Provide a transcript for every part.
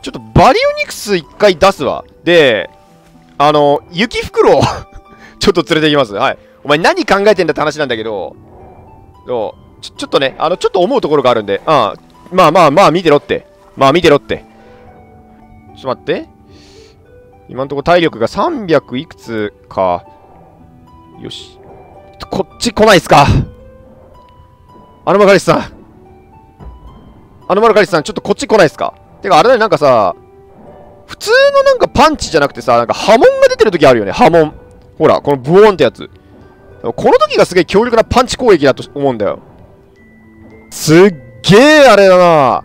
ちょっとバリオニクス一回出すわ。で、雪袋をちょっと連れて行きます。はい。お前何考えてんだって話なんだけど、ちょっとね、ちょっと思うところがあるんで、まあ、見てろって。まあ、見てろって。ちょっと待って。今んところ体力が300いくつか。よし。こっち来ないっすか。アノマカリスさん。アノマカリスさん、ちょっとこっち来ないっすか。てか、あれだね、なんかさ、普通のなんかパンチじゃなくてさ、なんか波紋が出てる時あるよね、波紋。ほら、このブオーンってやつ。この時がすげえ強力なパンチ攻撃だと思うんだよ。すっげえあれだな。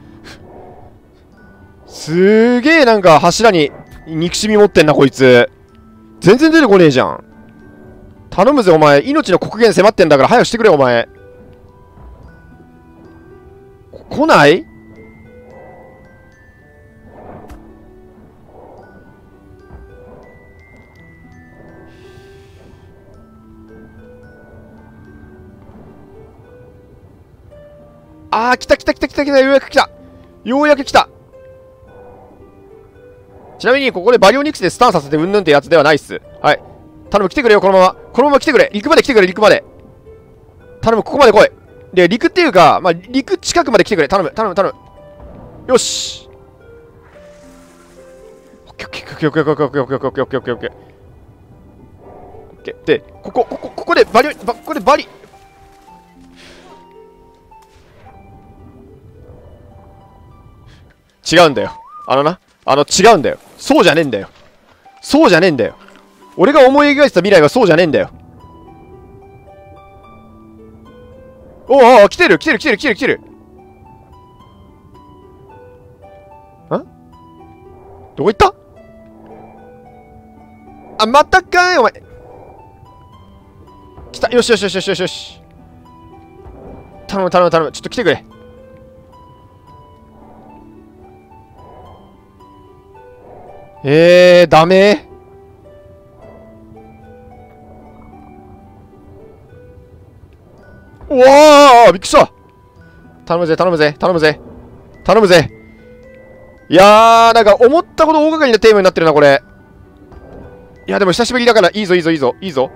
すげえなんか柱に憎しみ持ってんな、こいつ。全然出てこねえじゃん。頼むぜ、お前。命の刻限迫ってんだから早くしてくれ、お前。来ない？あー、来た来た来た来た来た、ようやく来た。ようやく来た。ちなみに、ここでバリオニクスでスタンさせてうんぬんってやつではないっす。はい。頼む、来てくれよ、このまま。このまま来てくれ。陸まで来てくれ、陸まで。頼む、ここまで来い。で、陸っていうか、まあ、陸近くまで来てくれ。頼む、頼む、頼む。よし。オッケーオッケーオッケーオッケーオッケーオッケーオッケーオッケーオッケーオッケーオッケー。オッケー。で、ここでバリ、ここでバリ。違うんだよ。違うんだよ。そうじゃねえんだよ。そうじゃねえんだよ。俺が思い描いてた未来はそうじゃねえんだよ。おお、来てる来てる来てる来てる来てる。どこ行った？あ、またかーい、お前。来た。よしよしよしよしよしよし。頼む頼む頼む。ちょっと来てくれ。ダメ。うわー、びっくりした。頼むぜ頼むぜ頼むぜ頼むぜ。いやー、なんか思ったほど大掛かりなテーマになってるな、これ。いや、でも久しぶりだから、いいぞ、いいぞ、いいぞ、いいぞ。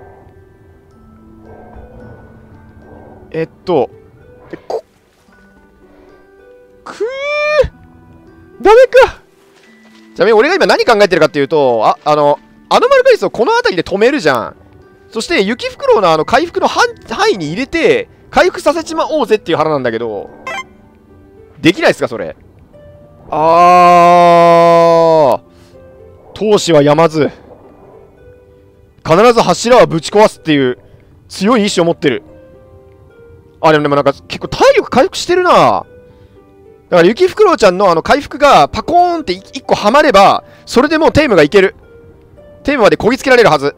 ダメか。ちなみに俺が今何考えてるかっていうと、アノマルカリスをこの辺りで止めるじゃん。そして、雪袋の回復の範囲に入れて、回復させちまおうぜっていう腹なんだけど、できないっすか、それ。闘志はやまず、必ず柱はぶち壊すっていう強い意志を持ってる。でもなんか結構体力回復してるな。だから雪フクロウちゃんの回復がパコーンって1個はまれば、それでもうテームがいける。テームまでこぎつけられるはず。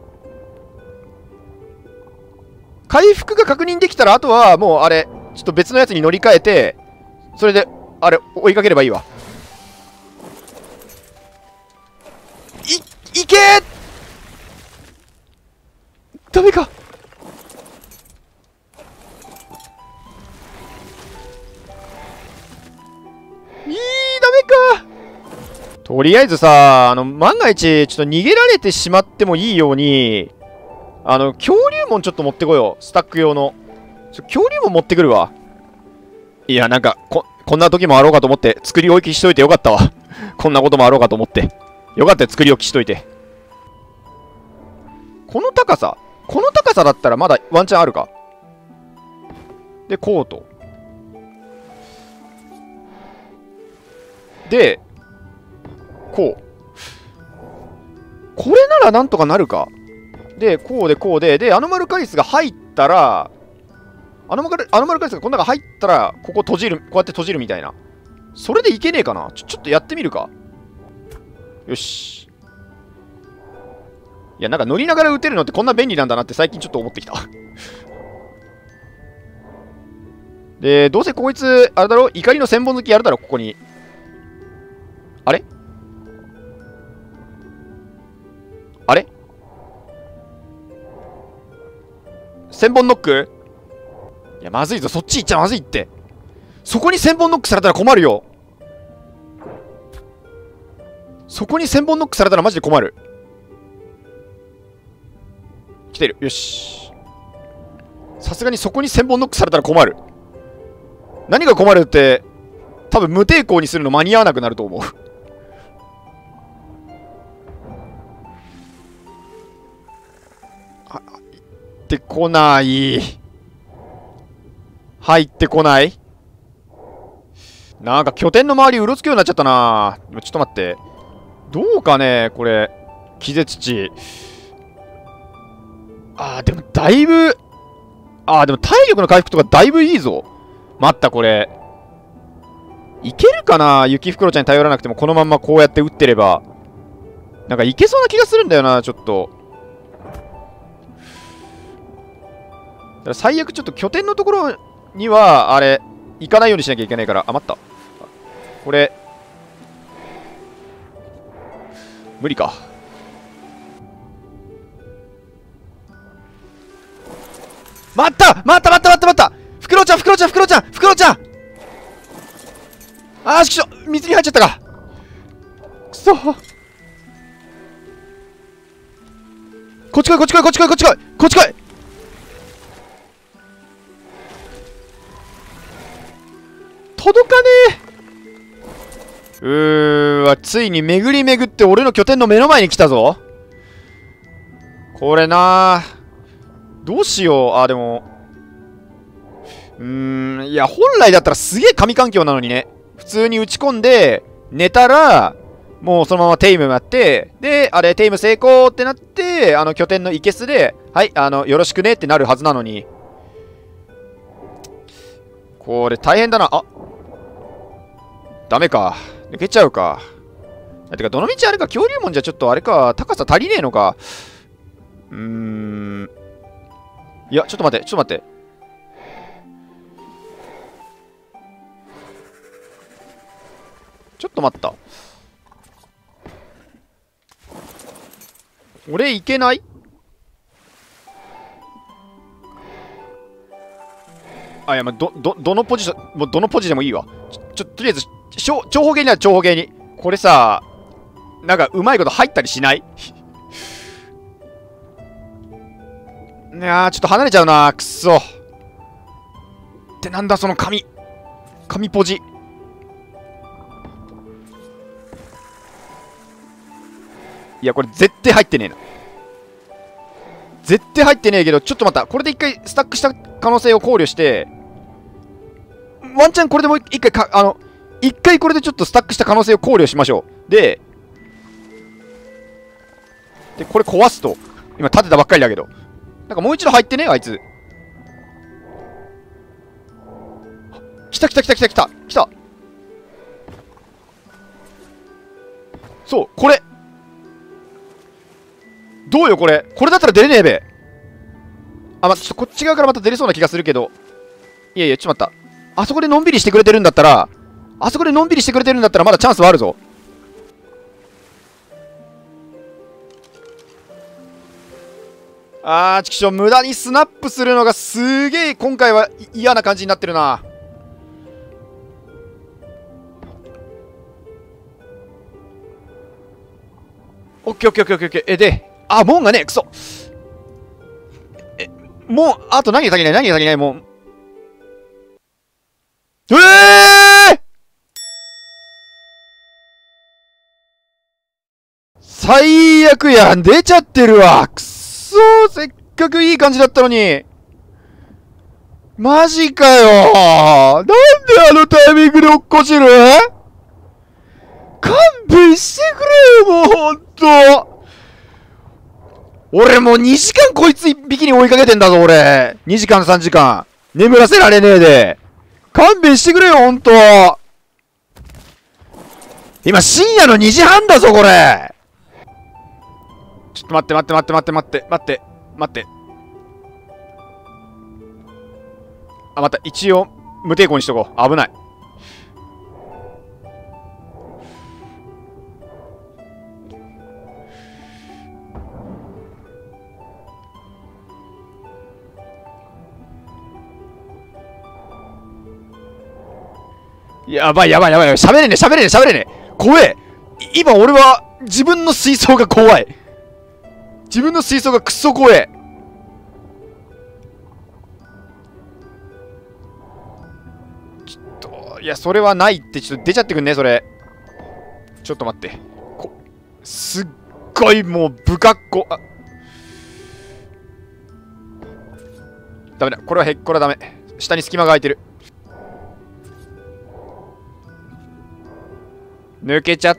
回復が確認できたら、あとはもうあれ、ちょっと別のやつに乗り換えて、それで、あれ、追いかければいいわ。いけー！ダメか。ダメか。とりあえずさ、万が一、ちょっと逃げられてしまってもいいように、恐竜門ちょっと持ってこよう。スタック用の。恐竜門持ってくるわ。いや、なんか、こんな時もあろうかと思って、作り置きしといてよかったわ。こんなこともあろうかと思って。よかったよ、作り置きしといて。この高さだったらまだワンチャンあるか。で、コート。で、こう。これならなんとかなるか。で、こうで、こうで、で、アノマルカリスが入ったら、アノマルカリスがこの中入ったら、ここ閉じる、こうやって閉じるみたいな。それでいけねえかな。ちょっとやってみるか。よし。いや、なんか乗りながら撃てるのってこんな便利なんだなって最近ちょっと思ってきた。で、どうせこいつ、あれだろ、怒りの千本抜きやるだろ、ここに。あれあれ千本ノック。いや、まずいぞ。そっち行っちゃまずいって。そこに千本ノックされたら困るよ。 そこに1000本ノックされたらマジで困る。来てる。よし。さすがにそこに1000本ノックされたら困る。何が困るって、多分無抵抗にするの間に合わなくなると思う。入ってこない。入ってこない。なんか拠点の周りうろつくようになっちゃったな。ちょっと待って。どうかねこれ。気絶地。でもだいぶ。でも体力の回復とかだいぶいいぞ。待った、これ。いけるかな雪袋ちゃんに頼らなくてもこのまんまこうやって打ってれば。なんかいけそうな気がするんだよな、ちょっと。だから最悪ちょっと拠点のところには、あれ、行かないようにしなきゃいけないから。待った。これ。無理か。待ったフクロウちゃんしきしょ水に入っちゃったか。くそ。こっち来い届かねえ。ついに巡り巡って俺の拠点の目の前に来たぞ。これなどうしよう。でも。いや、本来だったらすげえ神環境なのにね。普通に打ち込んで、寝たら、もうそのままテイムやって、で、テイム成功ってなって、拠点のイケスで、はい、よろしくねってなるはずなのに。これ大変だな。ダメか。抜けちゃうか。てか、どの道あれか、恐竜門じゃちょっとあれか、高さ足りねえのか。いや、ちょっと待って。ちょっと待った。俺いけない？いや、どのポジション、もうどのポジでもいいわ。とりあえず、長方形になる、長方形に。これさ、なんか、うまいこと入ったりしない？いやー、ちょっと離れちゃうな。くっそ。ってなんだ、その紙ポジ。いや、これ絶対入ってねえな。絶対入ってねえけど、ちょっと待った。これで一回スタックした可能性を考慮して、ワンチャンこれでもう一回一回これでちょっとスタックした可能性を考慮しましょう。で、これ壊すと。今立てたばっかりだけど。なんかもう一度入ってねあいつ。来た。そう、これ。どうよ、これ。これだったら出れねえべ。ちょっとこっち側からまた出れそうな気がするけど。いや、ちょっと待った。あそこでのんびりしてくれてるんだったら、まだチャンスはあるぞ。ちくしょう、無駄にスナップするのがすげえ今回は嫌な感じになってるな。オッケー。で、門がね、くそ。もう、あと何が足りないもう。最悪やん、出ちゃってるわ。くそー、せっかくいい感じだったのに。マジかよー。なんであのタイミングで落っこちる？勘弁してくれよ、もうほんと。俺もう2時間こいつ1匹に追いかけてんだぞ、俺。2時間3時間。眠らせられねえで。勘弁してくれよ、ほんと。今深夜の2時半だぞ、これ。ちょっと待って。待った。一応、無抵抗にしとこう。危ない。やばい。喋れねえ。怖え。 今俺は自分の水槽が怖い。自分の水槽がクソ怖え。ちょっと、いや、それはないって、ちょっと出ちゃってくんね、それ。ちょっと待って。すっごいもう、不格好。あ、ダメだ。これはダメ。下に隙間が空いてる。抜けちゃった。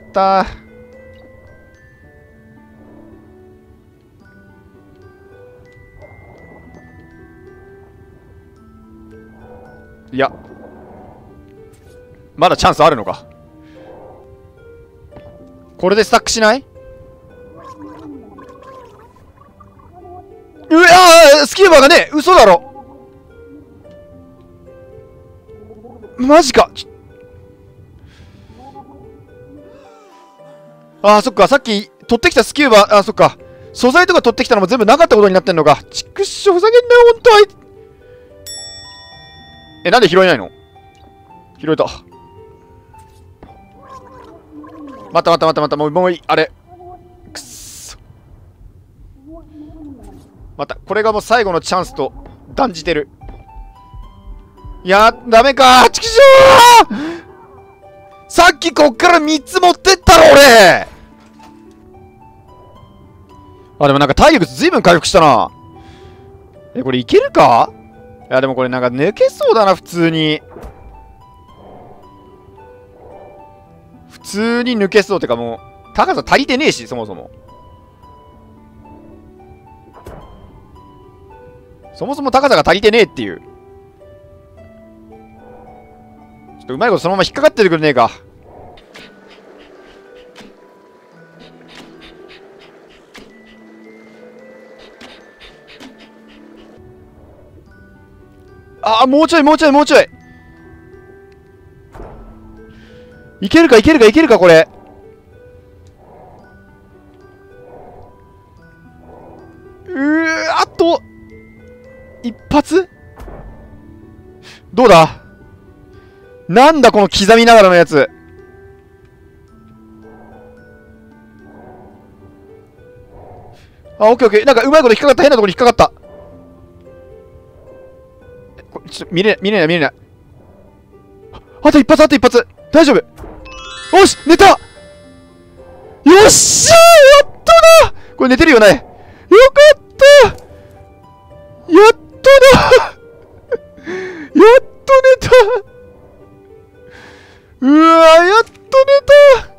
いや、まだチャンスあるのか。これでスタックしない？うわー、スキューバーがね、嘘だろ。マジか。あー、そっか、さっき取ってきたスキューバー、あー、そっか、素材とか取ってきたのも全部なかったことになってんのか。ちくしょう、ふざけんなよ、ほんと。なんで拾えないの？拾えた。待った、もういい、あれ。くっそ。また、これがもう最後のチャンスと断じてる。いや、ダメか。ちくしょう！さっきこっから3つ持ってったろ、俺。あ、でもなんか体力ずいぶん回復したな。これいけるか？いや、でもこれなんか抜けそうだな、普通に。普通に抜けそうってか、もう、高さ足りてねえし、そもそも。そもそも高さが足りてねえっていう。ちょっとうまいことそのまま引っかかっててくれねえか。ああ、もうちょい。いけるか、これ。あと、一発？どうだ？なんだ、この刻みながらのやつ。あ、オッケー。なんかうまいこと引っかかった。変なところに引っかかった。ちょっと見れない。あと一発。大丈夫。よし、寝た。よっしゃー、やっとだ。これ寝てるよね。よかった。やっとだ。やっと寝た。うわー、やっと寝た。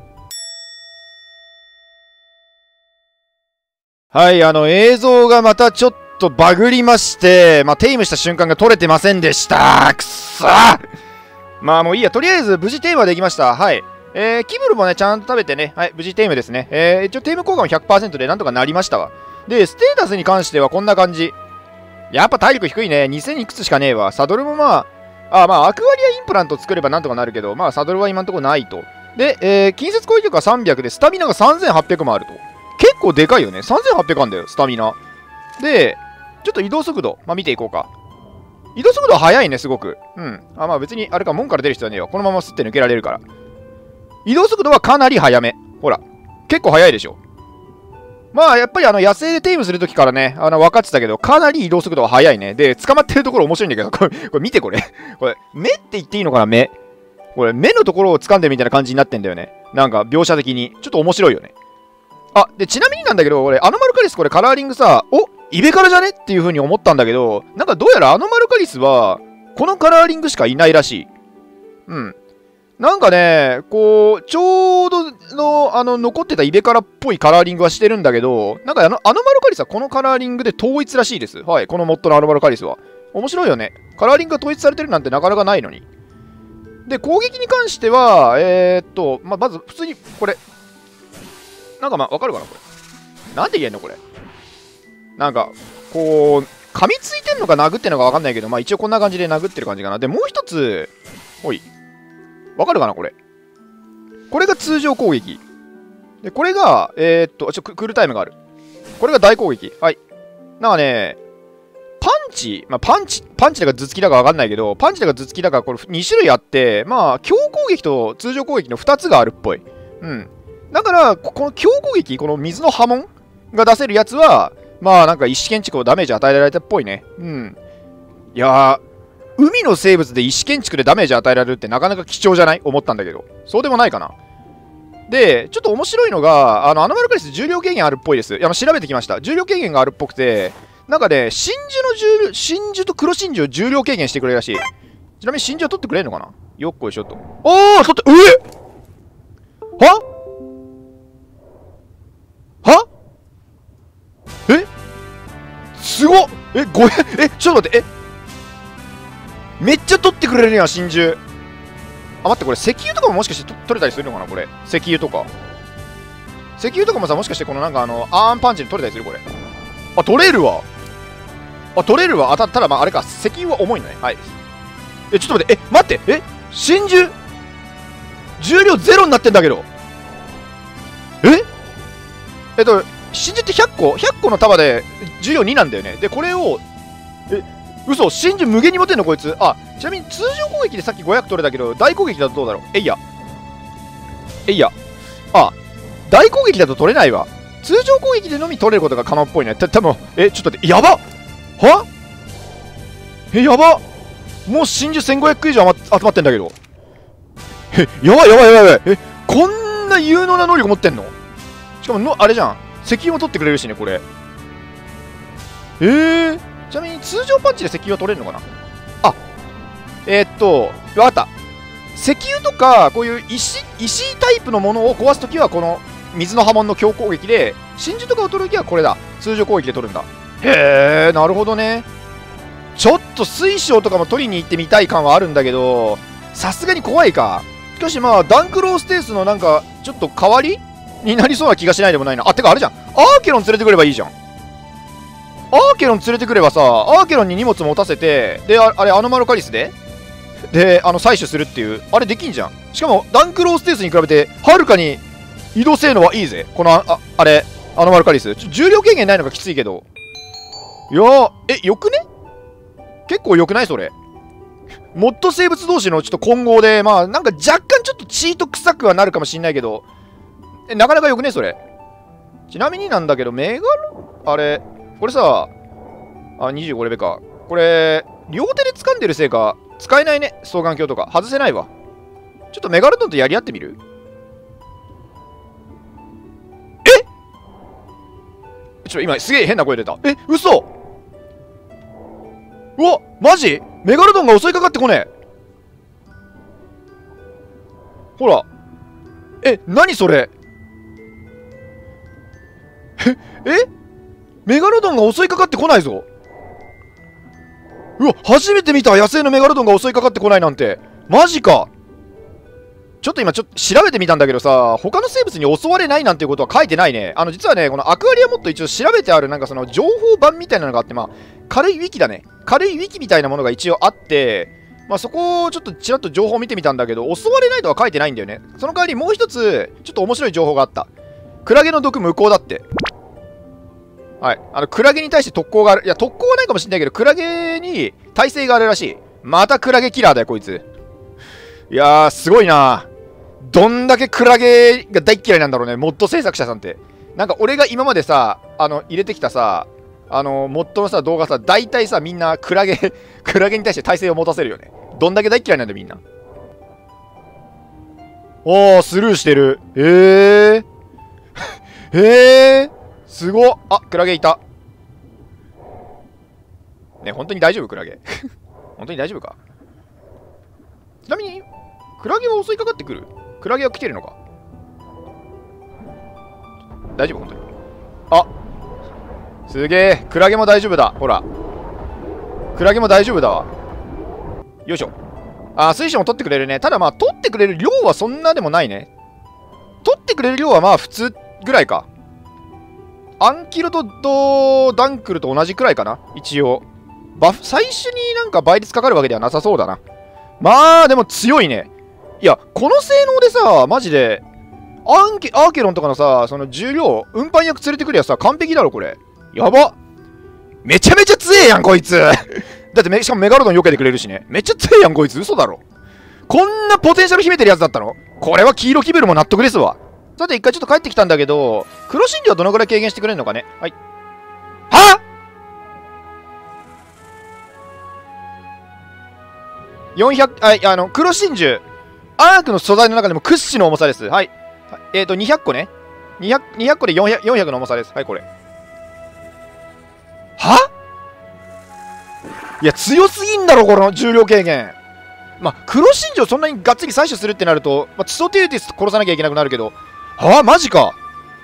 はい、映像がまたちょっとバグりまして、テイムした瞬間が撮れてませんでした。くっそー。まあもういいや。とりあえず無事テイムはできました。はい。キブルもね、ちゃんと食べてね、はい、無事テイムですね。一応テイム効果も 100% でなんとかなりましたわ。で、ステータスに関してはこんな感じ。やっぱ体力低いね。2000いくつしかねえわ。サドルもアクアリアインプラント作ればなんとかなるけど、サドルは今んとこないと。で、近接攻撃力が300で、スタミナが3800もあると。結構でかいよね。3800あんだよ、スタミナ。で、ちょっと移動速度、見ていこうか。移動速度は速いね、すごく。うん。別に、あれか、門から出る必要はねえわ。このままスッて抜けられるから。移動速度はかなり速め。ほら。結構速いでしょ。やっぱり野生でテイムするときからね、分かってたけど、かなり移動速度は速いね。で、捕まってるところ面白いんだけど、これ見てこれ。これ、目って言っていいのかな、目。これ、目のところを掴んでるみたいな感じになってんだよね。なんか、描写的に。ちょっと面白いよね。で、ちなみになんだけど、俺、アノマルカリスこれカラーリングさ、イベカラじゃねっていう風に思ったんだけど、なんかどうやらアノマルカリスは、このカラーリングしかいないらしい。うん。なんかね、こう、ちょうどの、残ってたイベカラっぽいカラーリングはしてるんだけど、なんかアノマルカリスはこのカラーリングで統一らしいです。はい、このモッドのアノマルカリスは。面白いよね。カラーリングが統一されてるなんてなかなかないのに。で、攻撃に関しては、まず普通に、これ。なんかわかるかなこれ。なんで言えんのこれ。なんか、こう、噛みついてんのか殴ってんのかわかんないけど、一応こんな感じで殴ってる感じかな。で、もう一つ、ほい。わかるかなこれ。これが通常攻撃。で、これが、クールタイムがある。これが大攻撃。はい。なんかね、パンチだか頭突きだかわかんないけど、パンチだか頭突きだかこれ2種類あって、強攻撃と通常攻撃の2つがあるっぽい。うん。 だから、この強攻撃、この水の波紋が出せるやつは、まあなんか石建築をダメージ与えられたっぽいね。うん。いやー、海の生物で石建築でダメージ与えられるってなかなか貴重じゃない思ったんだけど。そうでもないかな。で、ちょっと面白いのが、アノマルカリス重量軽減あるっぽいです。調べてきました。重量軽減があるっぽくて、なんかね、真珠と黒真珠を重量軽減してくれるらしい。ちなみに真珠は取ってくれるのかなよっこいしょと。おー取って、ははすごっちょっと待って、めっちゃ取ってくれるやん、真珠。あ、待って、これ石油とかももしかして取れたりするのかなこれ。石油とか。石油とかもさ、もしかしてこのなんかアーンパンチで取れたりするこれ。あ、取れるわ。ただまあ、あれか、石油は重いのね。はい。ちょっと待って、待って、真珠重量ゼロになってんだけど。真珠って100個の束で重量2なんだよね。で、これを、嘘、真珠無限に持てんのこいつ。あ、ちなみに通常攻撃でさっき500取れたけど、大攻撃だとどうだろう。あ、大攻撃だと取れないわ。通常攻撃でのみ取れることが可能っぽいね。多分ちょっと待って、やばっやばっもう真珠1500以上集まってんだけど。やばい。こんな有能な能力持ってんの？しかもあれじゃん。石油も取ってくれるしね、これ。ちなみに通常パンチで石油は取れるのかなあ、わかった。石油とか、こういう石タイプのものを壊すときは、この水の波紋の強攻撃で、真珠とかを取るときはこれだ。通常攻撃で取るんだ。へー、なるほどね。ちょっと水晶とかも取りに行ってみたい感はあるんだけど、さすがに怖いか。しかしまあ、ダンクローステースのなんか、ちょっと代わりになりそうな気がしないでもないな。あ、てかあれじゃん。アーケロン連れてくればいいじゃん。アーケロン連れてくればさ、アーケロンに荷物持たせて、で、あれ、アノマルカリスで採取するっていう、あれできんじゃん。しかも、ダンクローステースに比べて、はるかに移動性能はいいぜ。この、あれ、アノマルカリス。重量軽減ないのがきついけど。いやー、よくね結構よくないそれ。モッド生物同士のちょっと混合で、まあ、なんか若干ちょっとチート臭くはなるかもしんないけど、なかなかよくねそれ。ちなみになんだけど、メガロ、あれ、これさ、25レベか。これ、両手で掴んでるせいか、使えないね。双眼鏡とか。外せないわ。ちょっとメガロドンとやり合ってみる？今すげえ変な声出た。嘘！うわ、マジ？メガロドンが襲いかかってこねえ。ほら。何それ？メガロドンが襲いかかってこないぞ。うわ、初めて見た野生のメガロドンが襲いかかってこないなんて。マジか。ちょっと調べてみたんだけどさ、他の生物に襲われないなんていうことは書いてないね。実はね、このアクアリアモッド一応調べてあるなんかその情報版みたいなのがあって、まあ、軽いウィキだね。軽いウィキみたいなものが一応あって、まあそこをちょっとちらっと情報見てみたんだけど、襲われないとは書いてないんだよね。その代わりもう一つ、ちょっと面白い情報があった。クラゲの毒無効だって。はい。クラゲに対して特攻がある。いや、特攻はないかもしれないけど、クラゲに耐性があるらしい。またクラゲキラーだよ、こいつ。いやー、すごいな。どんだけクラゲが大っ嫌いなんだろうね、モッド制作者さんって。なんか俺が今までさ、入れてきたさ、モッドのさ、動画さ、大体さ、みんなクラゲに対して耐性を持たせるよね。どんだけ大っ嫌いなんだよ、みんな。おー、スルーしてる。すごっ。あ、クラゲいた。ね、本当に大丈夫クラゲ。本当に大丈夫か。ちなみに、クラゲは襲いかかってくる？クラゲは来てるのか？大丈夫本当に。あ、すげえ。クラゲも大丈夫だ。ほら。クラゲも大丈夫だわ。よいしょ。水晶も取ってくれるね。ただまあ、取ってくれる量はそんなでもないね。取ってくれる量はまあ、普通ぐらいか。アンキロとダンクルと同じくらいかな。一応。最初になんか倍率かかるわけではなさそうだな。まあ、でも強いね。いや、この性能でさ、マジで、アーケロンとかのさ、その重量、運搬役連れてくるやつさ、完璧だろ、これ。やば。めちゃめちゃ強えやん、こいつ。だってしかもメガロドン避けてくれるしね。めっちゃ強えやん、こいつ。嘘だろ。こんなポテンシャル秘めてるやつだったの？これは黄色キベルも納得ですわ。 さて、一回ちょっと帰ってきたんだけど、黒真珠はどのぐらい軽減してくれるのかね。はい。はぁ !400、黒真珠。アークの素材の中でも屈指の重さです。はい。200個ね。200個で400の重さです。はい、これ。はいや、強すぎんだろ、この重量軽減。まあ、黒真珠をそんなにがっつり採取するってなると、まあ、チソテウティス殺さなきゃいけなくなるけど、マジか。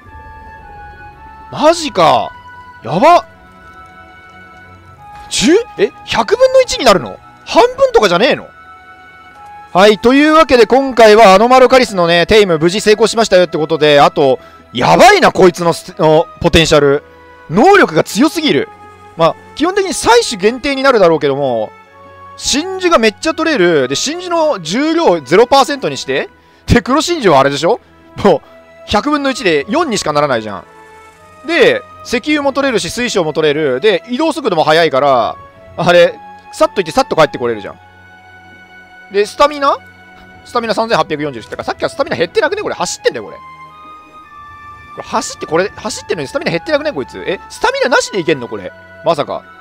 マジか。やば。100分の1になるの？半分とかじゃねえの？はい、というわけで今回はアノマロカリスのね、テイム無事成功しましたよってことで、あと、やばいな、こいつのポテンシャル。能力が強すぎる。まあ、基本的に採取限定になるだろうけども、真珠がめっちゃ取れる。で、真珠の重量 0% にして、で、黒真珠はあれでしょ？もう、100分の1で4にしかならないじゃん。で、石油も取れるし、水晶も取れる。で、移動速度も速いから、あれ、さっと行ってさっと帰ってこれるじゃん。で、スタミナ3840ってか、さっきはスタミナ減ってなくねこれ。走ってんだよ、これ。走ってんのにスタミナ減ってなくねこいつ。スタミナなしでいけんのこれ。まさか。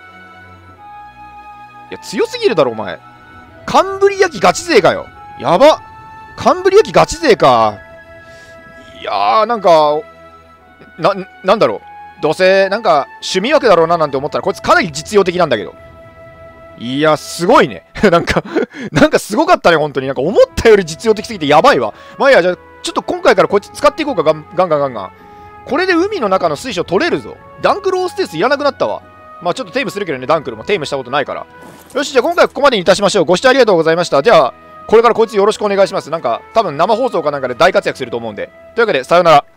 いや、強すぎるだろ、お前。カンブリア紀ガチ勢かよ。やば。カンブリア紀ガチ勢か。いやー、なんか、なんだろう。どうせ、なんか、趣味枠だろうななんて思ったら、こいつかなり実用的なんだけど。いや、すごいね。なんかすごかったね、本当に。なんか思ったより実用的すぎてやばいわ。まあいいや、じゃあ、ちょっと今回からこいつ使っていこうか、ガンガン。これで海の中の水晶取れるぞ。ダンクローステースいらなくなったわ。まあちょっとテイムするけどね、ダンクルもテイムしたことないから。よし、じゃあ今回はここまでにいたしましょう。ご視聴ありがとうございました。では、これからこいつよろしくお願いします。なんか、多分生放送かなんかで大活躍すると思うんで。というわけで、さようなら。